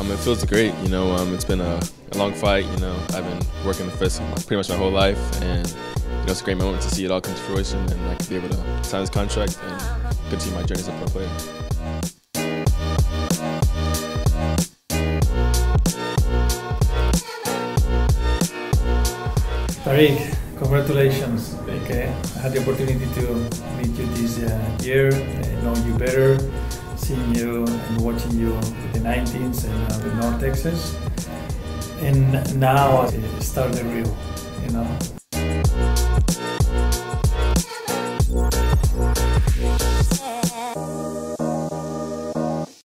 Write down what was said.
It feels great. It's been a long fight. I've been working the fist pretty much my whole life, and it's a great moment to see it all come to fruition, and I can be able to sign this contract and continue my journey as a pro player. Tarik, congratulations. Okay, I had the opportunity to meet you this year, know you better, seeing you and watching you with the 19s and with North Texas, and now start the real.